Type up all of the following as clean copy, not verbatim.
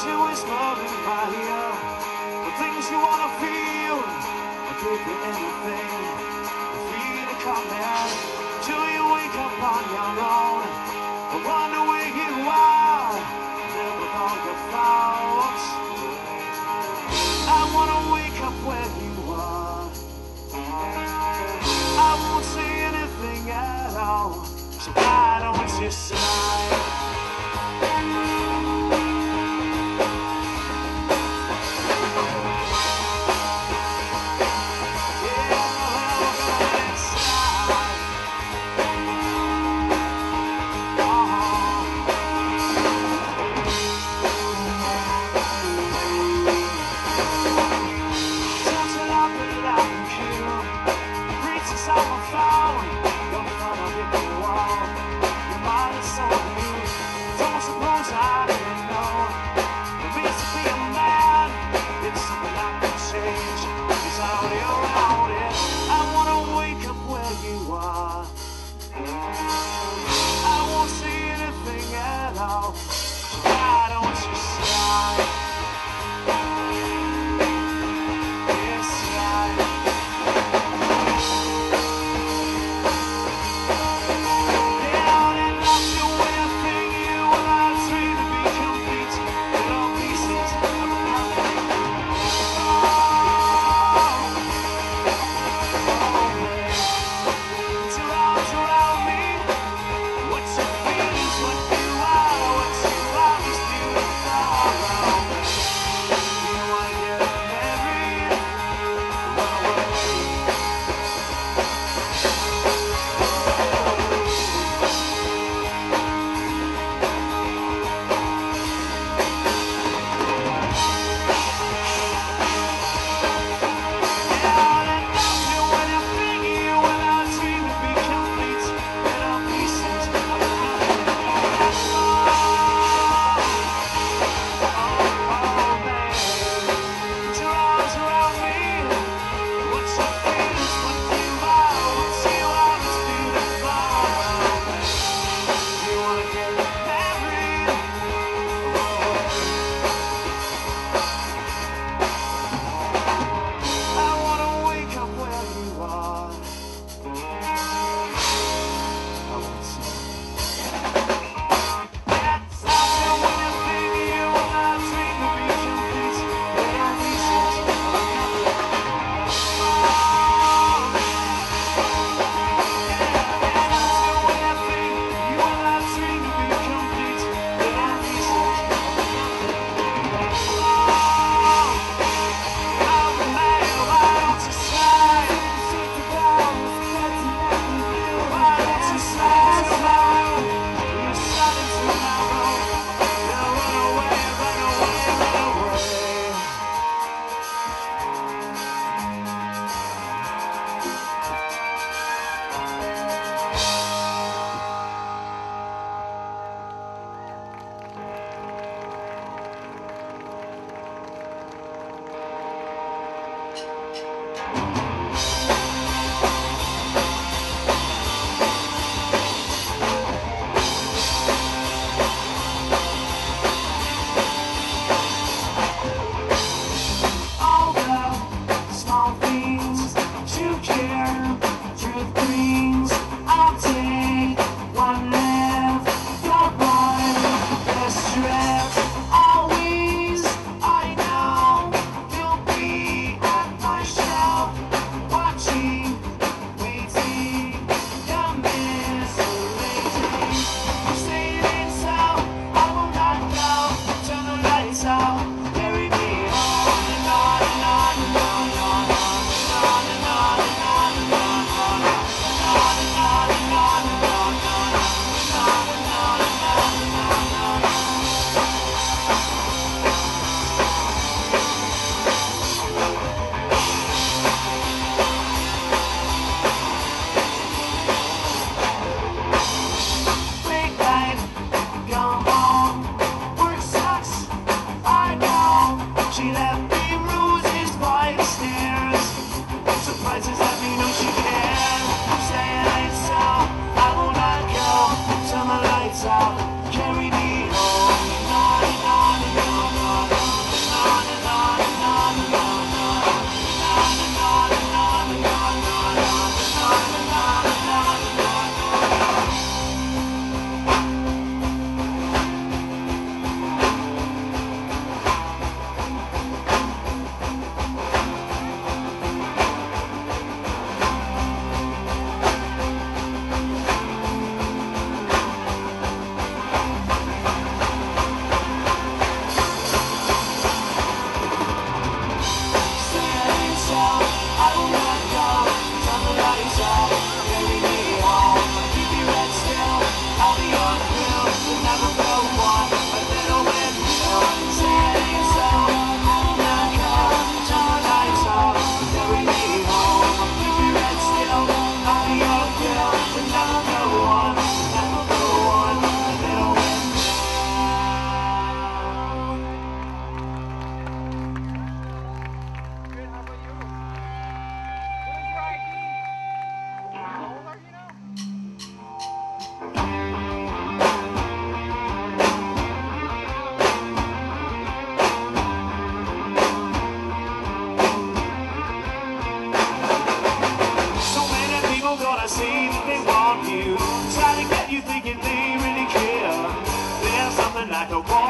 you whisper in my ear the things you wanna feel. I'll give you anything for you to come in till you wake up on your own. I wonder where you are, live with all your thoughts. I wanna wake up where you are. I won't say anything at all, so why don't you smile?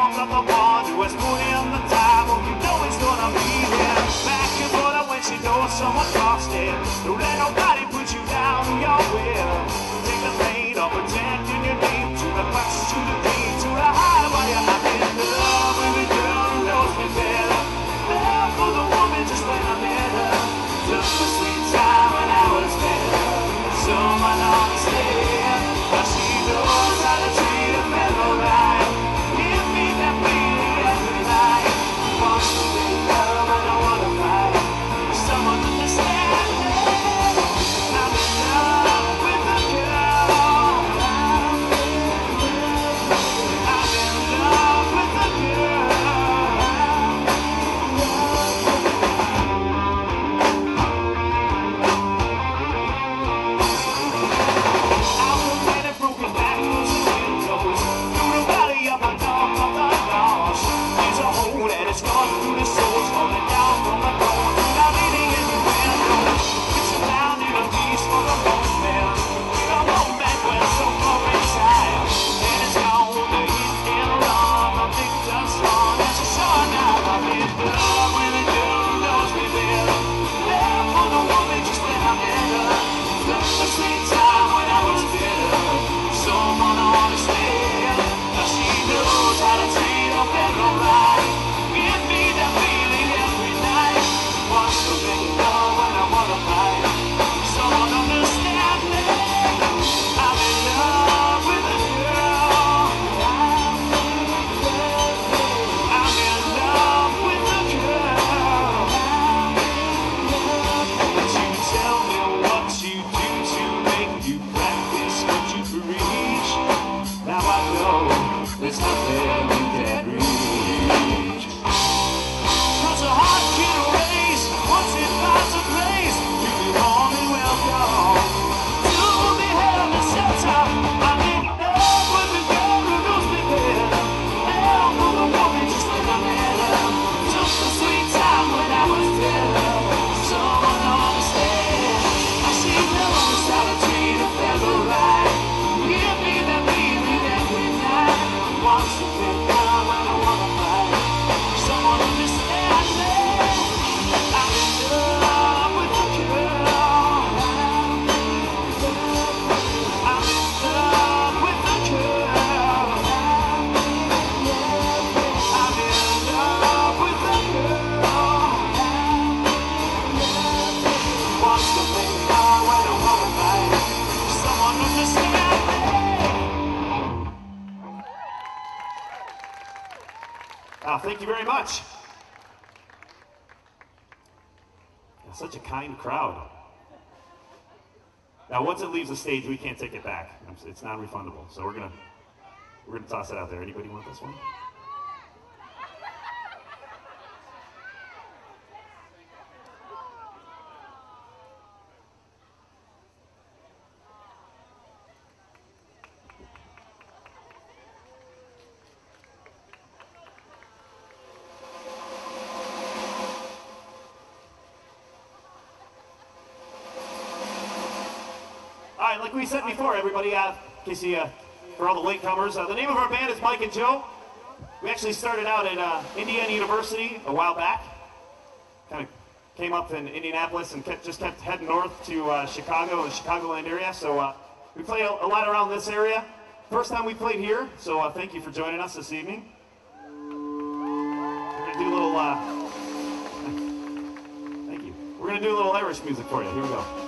arms of the one who has put in the time. Oh, you know he's gonna be there. Back and forth when she knows someone lost it. Don't let nobody put you down in your will. Take the pain of pretending you're deep to the cracks, to the deep, to the high while you're happy in love with a girl who knows me better. Love for the woman just when I met her. Took the sweet time when I was better. Someone understand. Now she knows how to treat a fellow right. Give me that feeling every night. Wants to make love and I wanna fight. Someone understand me. I'm in love with a girl. I'm in love with a girl. It's gone through the souls, falling down from the bones, without leading anywhere. It's a down in a piece for the moment. The moment when so far inside, and it's gone with the heat and love. I think just wrong, as a son now. I'm in love with a girl who knows me better. There for the woman just when I met her. Took the sweet time when I was bitter. Someone understand. Now she knows how to treat a fellow right. Give me that feeling every night. Wants to make love when I wanna fight. Someone understand me. I'm in love with a girl. I'm in love with a girl. But you tell me what you do to make you practice what you preach. Now I know there's nothing you can't reach. It's a heart can erase once it finds a place to be warm and welcome, to be held and shelter. I'm in love with a girl who knows me better. Hell for the woman just when I met her. Took the sweet time when I was better. Someone understand. Now she knows how to treat a fellow right. Give me that feeling every night. Wants to pick up when I wanna fight. Someone understand me. I'm in love with a girl. I'm in love with a girl. I'm in love with a girl. Wants to make love when I wanna fight. Someone understand me. Thank you very much. Such a kind crowd. Now, once it leaves the stage, we can't take it back. It's non-refundable. So we're gonna toss it out there. Anybody want this one? All right, like we said before, everybody, in case you, for all the latecomers, the name of our band is Mike and Joe. We actually started out at Indiana University a while back. Kind of came up in Indianapolis and just kept heading north to Chicago and the Chicagoland area. So we played a lot around this area. First time we played here, so thank you for joining us this evening. We're gonna do a little, thank you. We're gonna do a little Irish music for you. Here we go.